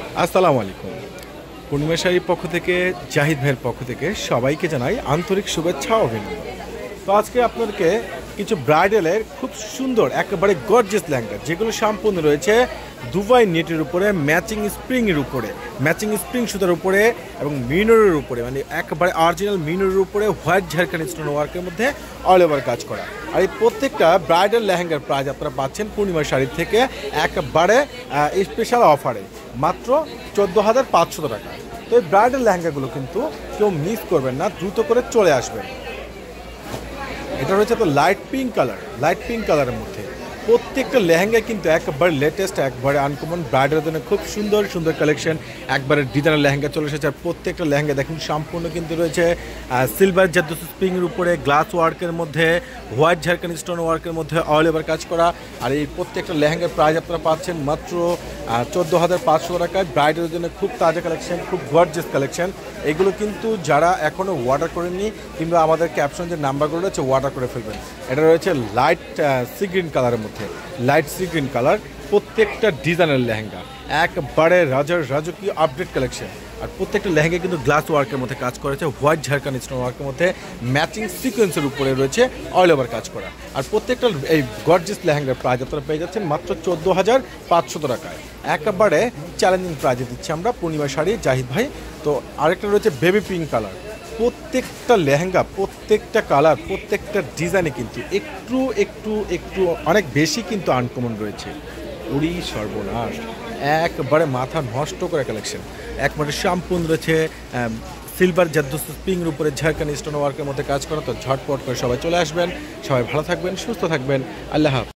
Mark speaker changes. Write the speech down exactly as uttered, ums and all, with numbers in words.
Speaker 1: আসসালামু আলাইকুম। পূর্ণিমা শাড়ির পক্ষ থেকে, জাহিদ ভাইয়ের পক্ষ থেকে সবাইকে জানাই আন্তরিক শুভেচ্ছা ও অভিনন্দন। তো আজকে আপনাদেরকে কিছু ব্রাইডালের খুব সুন্দর একেবারে গর্জিয়াস লেহেঙ্গা, যেগুলো সম্পূর্ণ রয়েছে দুবাই নেটের উপরে, ম্যাচিং স্প্রিংয়ের উপরে, ম্যাচিং স্প্রিং সুতার উপরে এবং মিনরের উপরে, মানে একেবারে অরিজিনাল মিনরের উপরে হোয়াইট ঝাড়খান্ড স্টোন ওয়ার্কের মধ্যে অল ওভার কাজ করা। আর এই প্রত্যেকটা ব্রাইডাল লেহেঙ্গার প্রাইস আপনারা পাচ্ছেন পূর্ণিমা শাড়ির থেকে একেবারে স্পেশাল অফারে মাত্র চোদ্দো হাজার পাঁচশো টাকা। তো এই ব্রাইডাল লেহেঙ্গাগুলো কিন্তু কেউ মিস করবেন না, দ্রুত করে চলে আসবেন। এটা রয়েছে তো light pink colour, light pink কালারের মধ্যে প্রত্যেকটা লেহেঙ্গা কিন্তু একবারে লেটেস্ট, একবারে আনকমন, ব্রাইডালের জন্য খুব সুন্দর সুন্দর কালেকশন, একবারে ডিজাইনার লেহেঙ্গা চলে এসেছে। আর প্রত্যেকটা লেহেঙ্গা দেখুন সম্পূর্ণ কিন্তু রয়েছে সিলভার জাদুসি স্প্রিংয়ের উপরে, গ্লাস ওয়ার্কের মধ্যে, হোয়াইট ঝাড়খান্ড স্টোন ওয়ার্কের মধ্যে অল ওভার কাজ করা। আর এই প্রত্যেকটা লেহেঙ্গার প্রাইস আপনারা পাচ্ছেন মাত্র চোদ্দো হাজার পাঁচশো টাকায়। ব্রাইডালের জন্য খুব তাজা কালেকশন, খুব গর্জিয়াস কালেকশন। এগুলো কিন্তু যারা এখনও অর্ডার করেননি কিংবা আমাদের ক্যাপশন যে নাম্বারগুলো রয়েছে অর্ডার করে ফেলবেন। এটা রয়েছে লাইট সি গ্রিন কালারের মধ্যে, লাইট সি গ্রিন কালার, প্রত্যেকটা ডিজাইনের লেহেঙ্গা একবারে রাজার রাজকীয় আপডেট কালেকশন। আর প্রত্যেকটা লেহেঙ্গা কিন্তু গ্লাস ওয়ার্কের মধ্যে কাজ করেছে, হোয়াইট ঝাড়খান্ড স্টোন ওয়ার্কের মধ্যে ম্যাচিং সিকোয়েন্সের উপরে রয়েছে অল ওভার কাজ করা। আর প্রত্যেকটা এই গর্জিয়াস লেহেঙ্গার প্রাইস আপনারা পেয়ে যাচ্ছেন মাত্র চোদ্দো হাজার পাঁচশো টাকায়। একেবারে চ্যালেঞ্জিং প্রাইজে দিচ্ছি আমরা পূর্ণিমা শাড়ি জাহিদ ভাই। তো আরেকটা রয়েছে বেবি পিঙ্ক কালার। প্রত্যেকটা লেহেঙ্গা, প্রত্যেকটা কালার, প্রত্যেকটা ডিজাইনে কিন্তু একটু একটু একটু অনেক বেশি কিন্তু আনকমন রয়েছে। উড়ি সর্বনাশ, একবারে মাথা নষ্ট করে কালেকশন। একবারে সম্পূর্ণ রয়েছে সিলভার জাদুসি স্প্রিংয়ের উপরে ঝাড়খান্ড স্টোন ওয়ার্কের মধ্যে কাজ করা। তো ঝটপট করে সবাই চলে আসবেন, সবাই ভালো থাকবেন, সুস্থ থাকবেন, আল্লাহ হাফেজ।